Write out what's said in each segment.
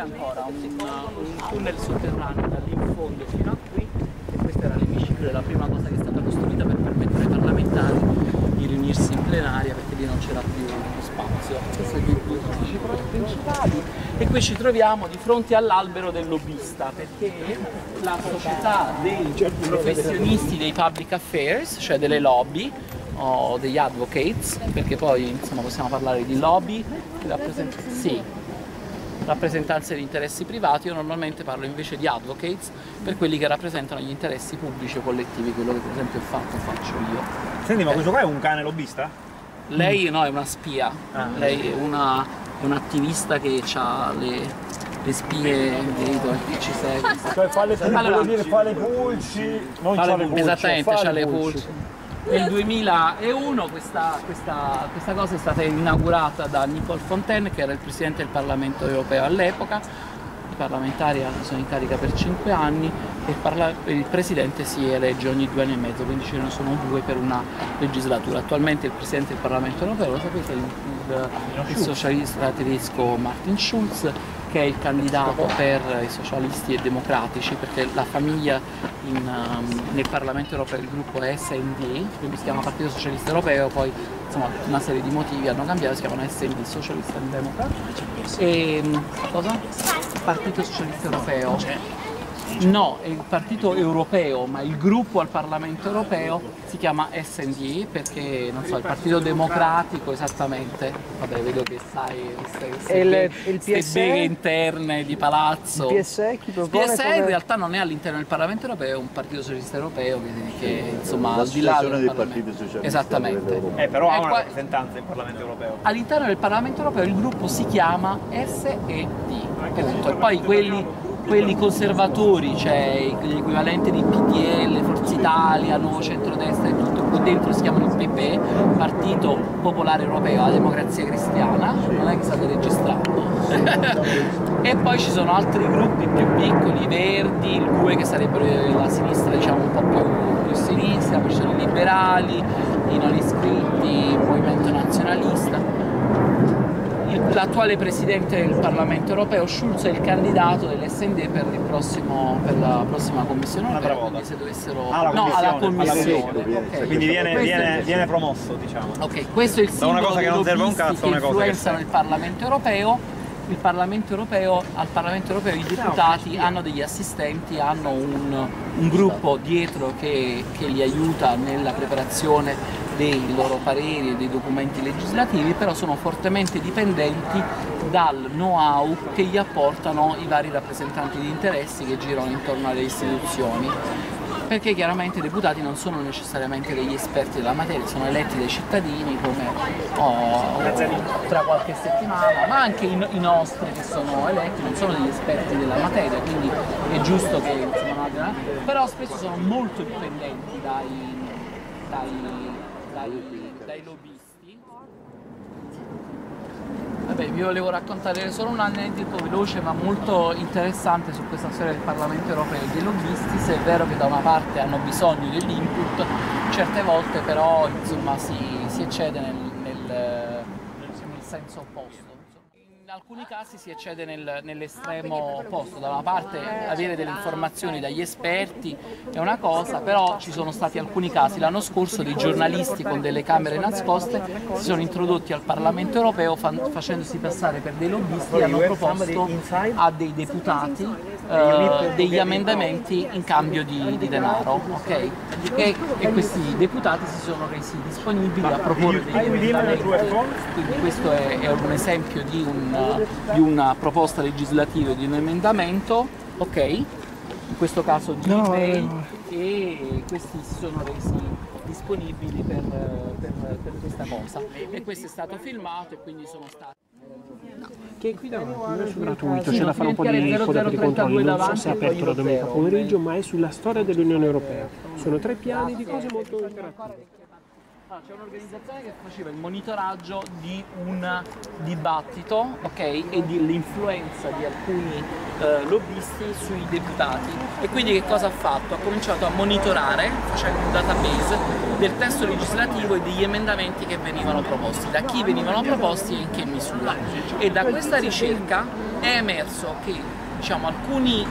ancora un tunnel sotterraneo da lì in fondo fino a qui, e questa era l'emiciclo, la prima cosa che è stata costruita per permettere ai parlamentari di riunirsi in plenaria, perché lì non c'era più spazio. Questi sono i due principali, e qui ci troviamo di fronte all'albero del lobbista, perché la società dei professionisti dei public affairs, cioè delle lobby o degli advocates, perché poi insomma possiamo parlare di lobby, rappresentanze di interessi privati. Io normalmente parlo invece di advocates per quelli che rappresentano gli interessi pubblici o collettivi, quello che per esempio faccio io. Senti, ma questo qua è un cane lobbista? Lei no, è una spia, lei è un'attivista che ha le spie, che ci segue. Cioè fa le pulci, allora, vuol dire fa le pulci, non fa le pulci. Esattamente, c'ha le pulci. Nel 2001 questa cosa è stata inaugurata da Nicole Fontaine, che era il presidente del Parlamento europeo all'epoca. I parlamentari sono in carica per 5 anni e il presidente si elegge ogni 2 anni e mezzo, quindi ce ne sono 2 per una legislatura. Attualmente il presidente del Parlamento europeo, lo sapete, è il socialista tedesco Martin Schulz, che è il candidato per i socialisti e democratici, perché la famiglia nel Parlamento europeo, il gruppo è SD, quindi si chiama Partito Socialista Europeo, poi insomma una serie di motivi hanno cambiato, si chiamano SD, Socialist and Democrat. E cosa? Partito Socialista Europeo. No, è il partito europeo, ma il gruppo al Parlamento europeo si chiama SD, perché non so, il Partito Democratico esattamente. Vabbè, vedo che sai queste beghe interne di palazzo. Il PSE chi propone? Il PSE in realtà non è all'interno del Parlamento europeo, è un partito socialista europeo che insomma al di là del partito socialista. Esattamente. Però ha una rappresentanza nel Parlamento europeo. All'interno del Parlamento europeo il gruppo si chiama SED, appunto. E poi quelli conservatori, cioè l'equivalente di PDL, Forza Italia, Nuovo Centrodestra e tutto, qui dentro si chiamano il PP, Partito Popolare Europeo, la Democrazia Cristiana, non è che state registrando. E poi ci sono altri gruppi più piccoli, i Verdi, il GUE, che sarebbero la sinistra diciamo un po' più sinistra, poi ci sono i liberali, i non iscritti, il Movimento Nazionalista. L'attuale presidente del Parlamento europeo, Schulz, è il candidato dell'SND per la prossima commissione europea, quindi se dovessero... alla commissione. Okay. Quindi viene promosso, diciamo. Ok, questo è il simbolo dei lobbisti che influenzano il Parlamento europeo. Al Parlamento europeo i deputati hanno degli assistenti, hanno un gruppo dietro che li aiuta nella preparazione dei loro pareri e dei documenti legislativi, però sono fortemente dipendenti dal know-how che gli apportano i vari rappresentanti di interessi che girano intorno alle istituzioni, perché chiaramente i deputati non sono necessariamente degli esperti della materia, sono eletti dai cittadini come tra qualche settimana, ma anche i nostri che sono eletti non sono degli esperti della materia, quindi è giusto che insomma, però spesso sono molto dipendenti dai lobbisti. Vabbè, vi volevo raccontare solo un aneddoto veloce ma molto interessante su questa storia del Parlamento europeo e dei lobbisti. Se è vero che da una parte hanno bisogno dell'input, certe volte però insomma si eccede nel senso opposto. In alcuni casi si eccede nell'estremo opposto, da una parte avere delle informazioni dagli esperti è una cosa, però ci sono stati alcuni casi l'anno scorso dei giornalisti con delle camere nascoste si sono introdotti al Parlamento europeo facendosi passare per dei lobbisti e hanno proposto a dei deputati degli emendamenti in cambio di denaro, ok? E questi deputati si sono resi disponibili a proporre degli emendamenti, quindi questo è un esempio di una proposta legislativa, di un emendamento, ok? In questo caso di eBay, e questi si sono resi disponibili per questa cosa, e questo è stato filmato e quindi sono stati... Che è qui davanti, è gratuito, c'è da fare un po' di controlli, non so se è aperto la domenica pomeriggio, ma è sulla storia dell'Unione Europea. Sono 3 piani di cose molto interattive. C'è un'organizzazione che faceva il monitoraggio di un dibattito, ok, e dell'influenza di alcuni lobbisti sui deputati, e quindi che cosa ha fatto? Ha cominciato a monitorare facendo un database del testo legislativo e degli emendamenti che venivano proposti, da chi venivano proposti e in che misura, e da questa ricerca è emerso che diciamo, alcuni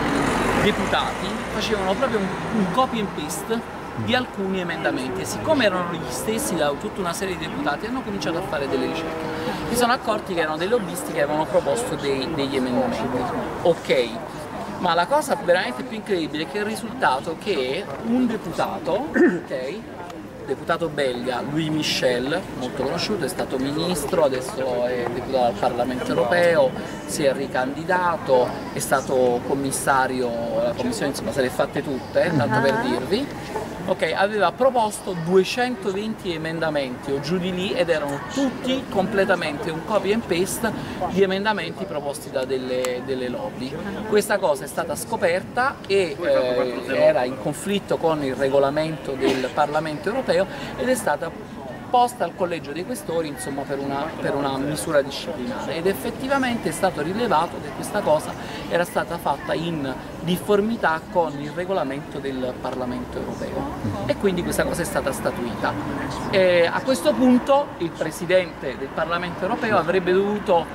deputati facevano proprio un copy and paste di alcuni emendamenti e siccome erano gli stessi da tutta una serie di deputati hanno cominciato a fare delle ricerche. Si sono accorti che erano dei lobbisti che avevano proposto degli emendamenti. Ok, ma la cosa veramente più incredibile è che il risultato è che un deputato, ok, deputato belga, Louis Michel, molto conosciuto, è stato ministro, adesso è deputato al Parlamento europeo, si è ricandidato, è stato commissario, la commissione insomma se le è fatte tutte, tanto per dirvi. Ok, aveva proposto 220 emendamenti o giù di lì ed erano tutti completamente un copy and paste di emendamenti proposti da delle lobby. Questa cosa è stata scoperta e era in conflitto con il regolamento del Parlamento europeo ed è stata posta al collegio dei questori insomma, per una misura disciplinare ed effettivamente è stato rilevato che questa cosa era stata fatta in difformità con il regolamento del Parlamento europeo e quindi questa cosa è stata statuita. A questo punto il Presidente del Parlamento europeo avrebbe dovuto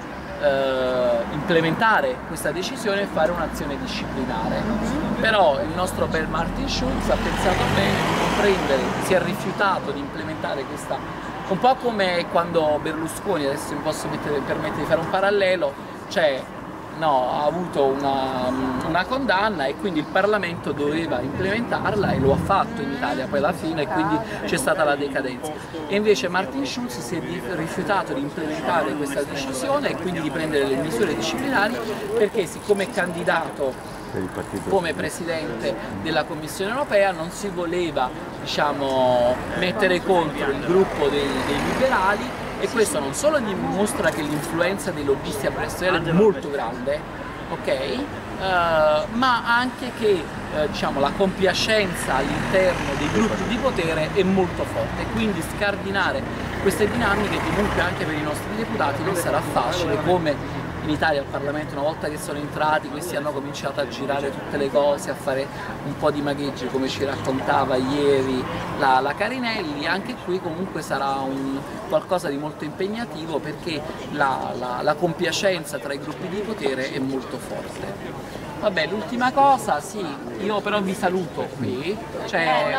implementare questa decisione e fare un'azione disciplinare, però il nostro bel Martin Schulz ha pensato bene di comprendere, si è rifiutato di implementare questa, un po' come quando Berlusconi, adesso mi posso permettere di fare un parallelo, cioè no, ha avuto una condanna e quindi il Parlamento doveva implementarla e lo ha fatto in Italia poi alla fine e quindi c'è stata la decadenza. E invece Martin Schulz si è rifiutato di implementare questa decisione e quindi di prendere le misure disciplinari perché siccome è candidato come Presidente della Commissione europea non si voleva diciamo, mettere contro il gruppo dei liberali e questo non solo dimostra che l'influenza dei lobbisti a Bruxelles è molto grande, ok? Ma anche che diciamo, la compiacenza all'interno dei gruppi di potere è molto forte, quindi scardinare queste dinamiche comunque anche per i nostri deputati non sarà facile, come in Italia al Parlamento una volta che sono entrati questi hanno cominciato a girare tutte le cose, a fare un po' di magheggi come ci raccontava ieri la Carinelli, anche qui comunque sarà qualcosa di molto impegnativo perché la compiacenza tra i gruppi di potere è molto forte. Vabbè, l'ultima cosa, sì, io però vi saluto qui, cioè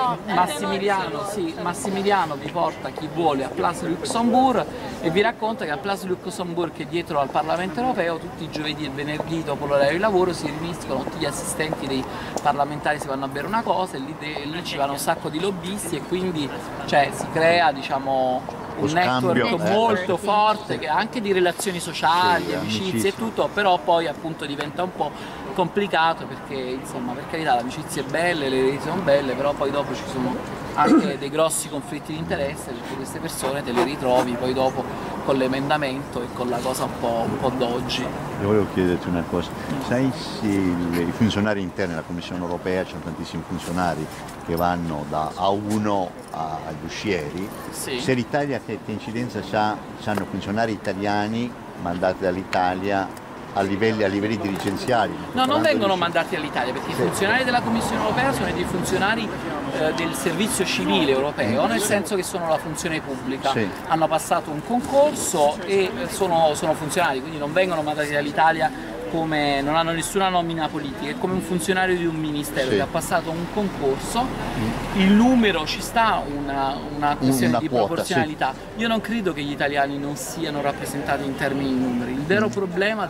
Massimiliano vi porta chi vuole a Place Luxembourg e vi racconta che a Place Luxembourg, che è dietro al Parlamento europeo, tutti i giovedì e venerdì dopo l'orario di lavoro si riuniscono tutti gli assistenti dei parlamentari, si vanno a bere una cosa e lì ci vanno un sacco di lobbisti e quindi cioè, si crea diciamo un network molto forte che anche di relazioni sociali, amicizie e tutto, però poi appunto diventa un po' complicato perché insomma per carità l'amicizia è bella, le reti sono belle, però poi dopo ci sono anche dei grossi conflitti di interesse perché queste persone te le ritrovi poi dopo con l'emendamento e con la cosa un po' d'oggi. Io volevo chiederti una cosa, sai se i funzionari interni della Commissione europea, ci sono tantissimi funzionari che vanno da A1 agli uscieri, sì. Se l'Italia che incidenza hanno funzionari italiani mandati dall'Italia a livelli dirigenziali? No, non vengono mandati all'Italia perché sì. I funzionari della Commissione europea sono dei funzionari del servizio civile europeo, nel senso che sono la funzione pubblica, sì. Hanno passato un concorso e sono funzionari, quindi non vengono mandati dall'Italia come non hanno nessuna nomina politica, è come un funzionario di un ministero, sì. Che ha passato un concorso, il numero ci sta, una questione di quota, proporzionalità. Sì. Io non credo che gli italiani non siano rappresentati in termini di numeri, il vero problema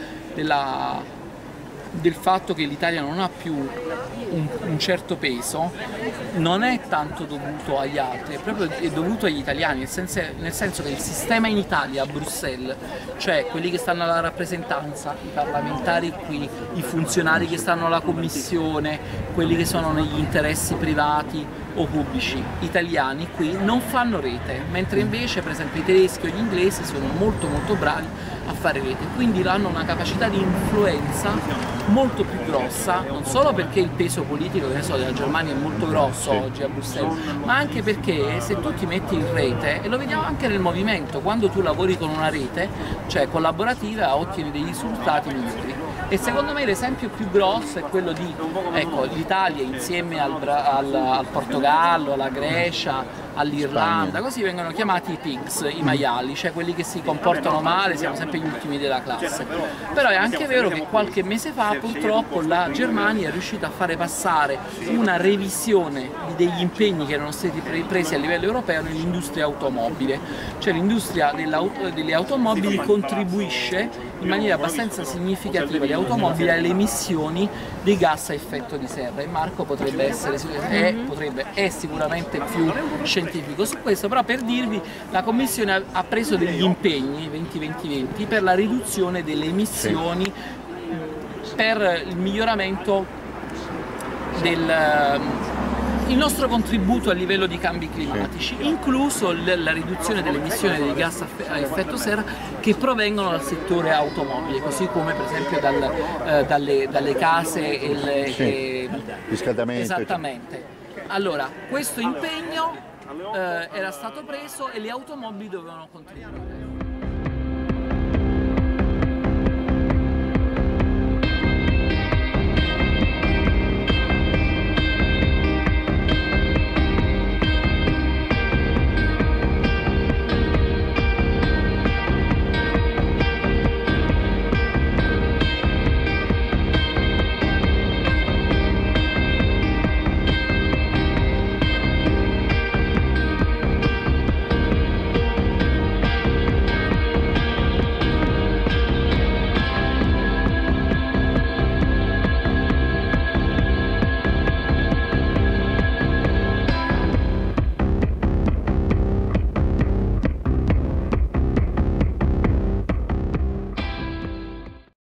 del fatto che l'Italia non ha più un certo peso non è tanto dovuto agli altri, è dovuto agli italiani, nel senso che il sistema in Italia, a Bruxelles, cioè quelli che stanno alla rappresentanza, i parlamentari qui, i funzionari che stanno alla commissione, quelli che sono negli interessi privati o pubblici italiani qui non fanno rete, mentre invece per esempio i tedeschi o gli inglesi sono molto bravi a fare rete, quindi hanno una capacità di influenza molto più grossa, non solo perché il peso politico che ne so, della Germania è molto grosso oggi a Bruxelles, ma anche perché se tu ti metti in rete, e lo vediamo anche nel movimento, quando tu lavori con una rete, cioè collaborativa, ottieni dei risultati migliori. E secondo me l'esempio più grosso è quello di l'Italia insieme al Portogallo, alla Grecia, all'Irlanda, così vengono chiamati i pigs, i maiali, cioè quelli che si comportano male, siamo sempre gli ultimi della classe. Però è anche vero che qualche mese fa purtroppo la Germania è riuscita a fare passare una revisione degli impegni che erano stati presi a livello europeo nell'industria automobile, cioè l'industria delle automobili contribuisce in maniera abbastanza significativa, le automobili, alle emissioni dei gas a effetto di serra, e Marco potrebbe essere è sicuramente più scientifico su questo, però per dirvi, la Commissione ha preso degli impegni 20-20-20 per la riduzione delle emissioni, per il miglioramento il nostro contributo a livello di cambi climatici, incluso la riduzione delle emissioni dei gas a effetto serra che provengono dal settore automobile, così come per esempio dalle case e riscaldamento. Esattamente. Allora, questo impegno era stato preso e le automobili dovevano contribuire.